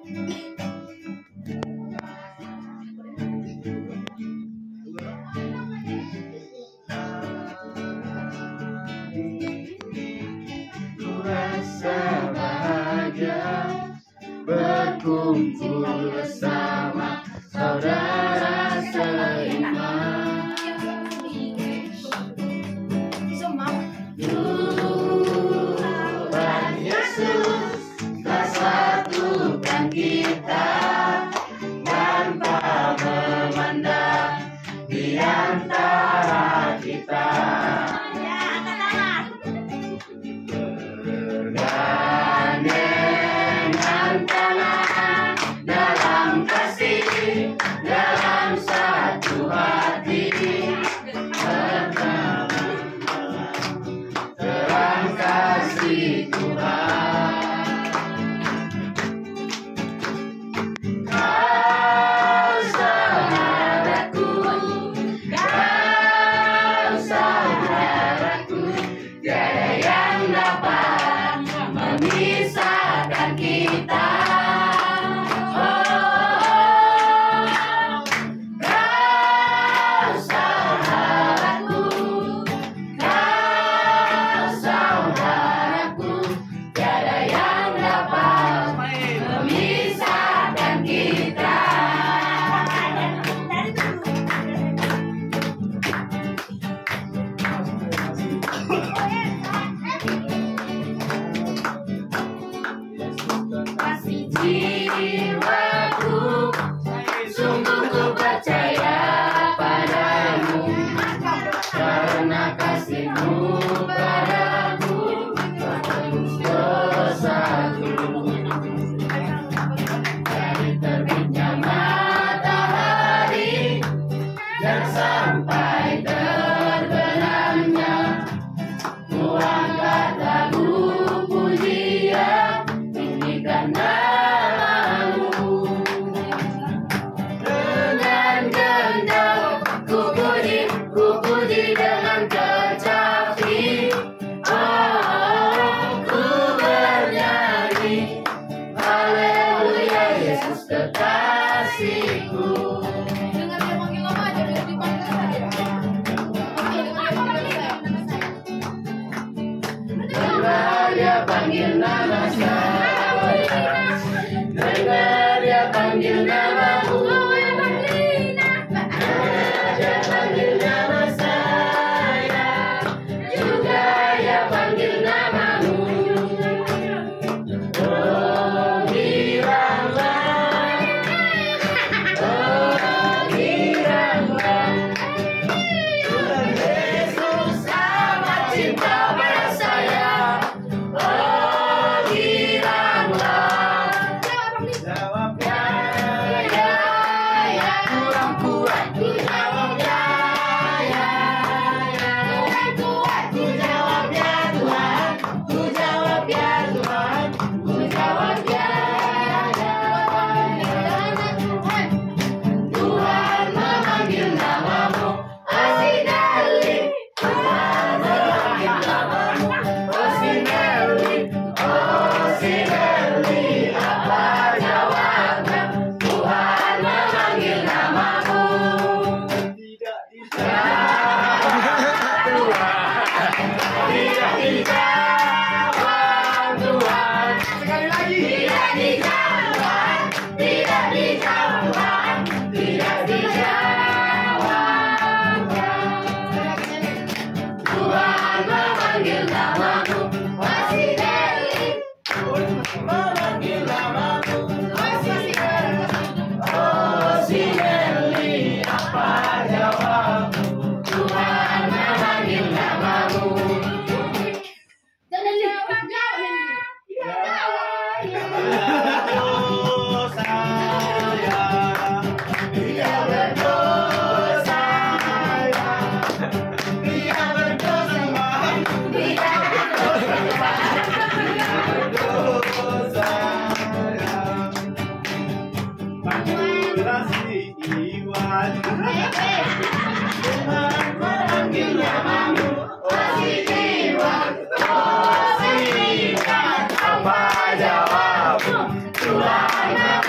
Ku rasa bahagia berkumpul bersama saudara seiman. Tuhan Yesus telah satukan kita tanpa memandang di antara kita. Bergandengan tangan dalam kasih, dalam satu hati, terang kasih Tuhan. Kau saudaraku, tiada yang dapat memisahkan kita. Kau saudaraku, tiada yang dapat memisahkan kita. Kasih jiwaku, sungguh ku percaya padamu, karena kasihmu padaku tebus dosaku. Dari terbitnya matahari dan sampai terbenamnya, ku angkat lagu pujian, tinggikan namamu. Dengan gendang ku puji dengan kecapi. Oh, ku bernyanyi, haleluya Yesus kekasihku. Dengar dia panggil nama saya, dengar dia panggil namamu, dengar dia panggil nama saya, juga dia panggil namamu. Oh giranglah, Tuhan Yesus amat cinta pada saya. Oh giranglah, jawabnya ya, kurang kuat ku jawabnya ya, kurang kuat ku jawabnya Tuhan, ku jawab ya Tuhan, ku jawab ya. Tuhan memanggil namamu, Osinelli. Tuhan memanggil namamu, Osinelli. Osinelli, apa jawabnya? Tuhan memanggil namamu. Tidak dijawab Tuhan, tidak dijawab Tuhan. Sekali lagi, tidak dijawab, tidak dijawab, tidak dijawab. Tuhan memanggil namamu, Osinelli. Memanggil namamu, Osinelli, apa jawabmu? Tuhan memanggil namamu. Jangan jawab, Dia berdosa, dia berdosa, dia berdosa. Manipulasi Iwan, Tuhan memanggil namamu, Osinelli. Osinelli, apa jawabmu? Tuhan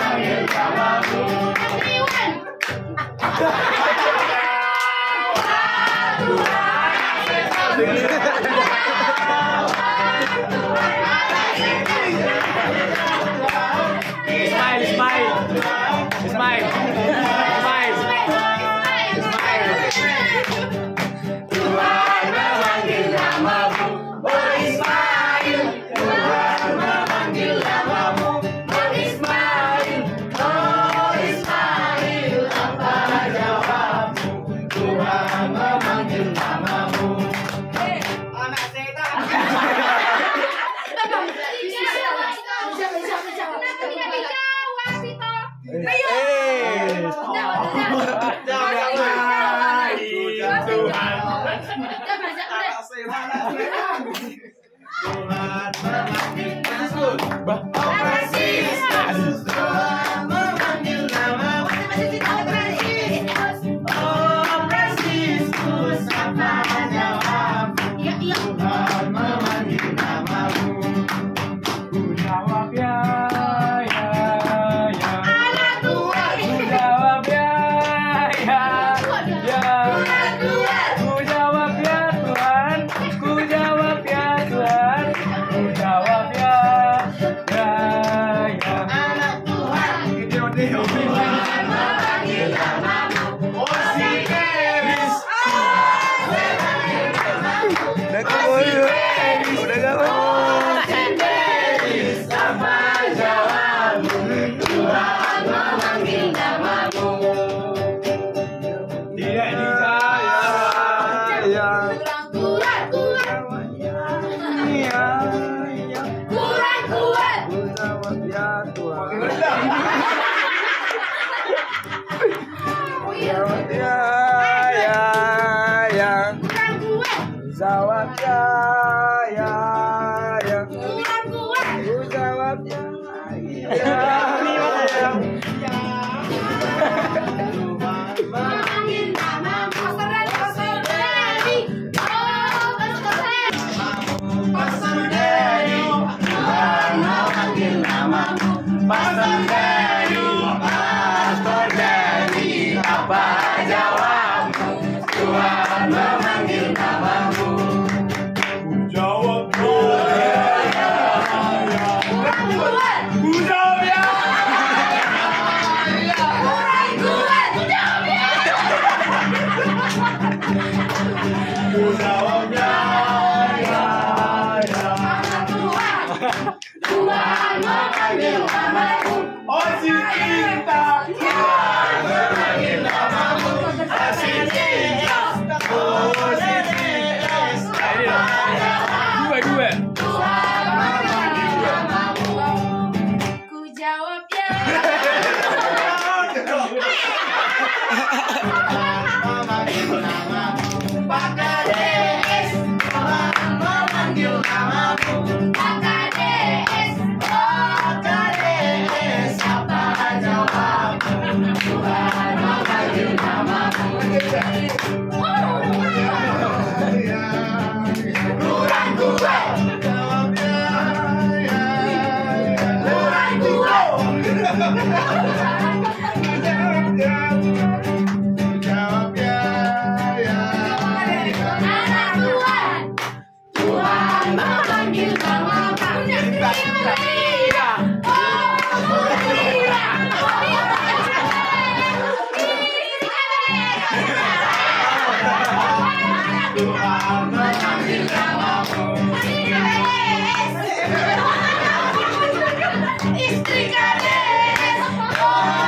Istri kades.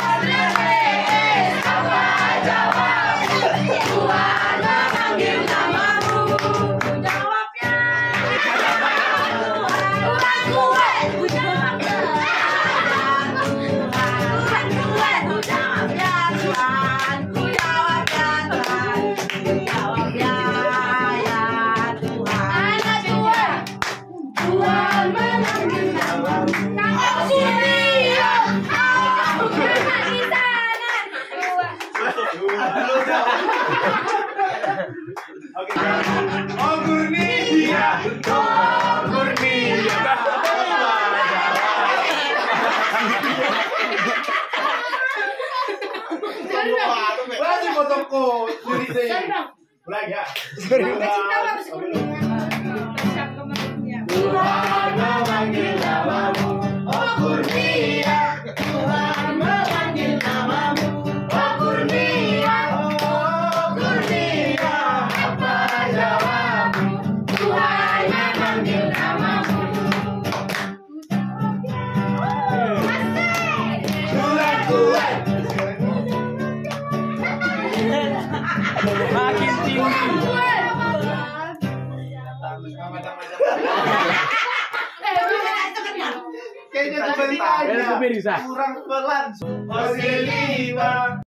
Isi. Sorry bang. Ulang ya. Cinta bagus kurnia. Tuhan memanggil namamu, oh Kurnia. Tuhan memanggil namamu, oh Kurnia. Oh Kurnia, apa jawabmu? Tuhan memanggil namamu. Tuhan kuat. Makin tinggi. Kayaknya sebentar aja. Bisa. Kurang pelan. Posisi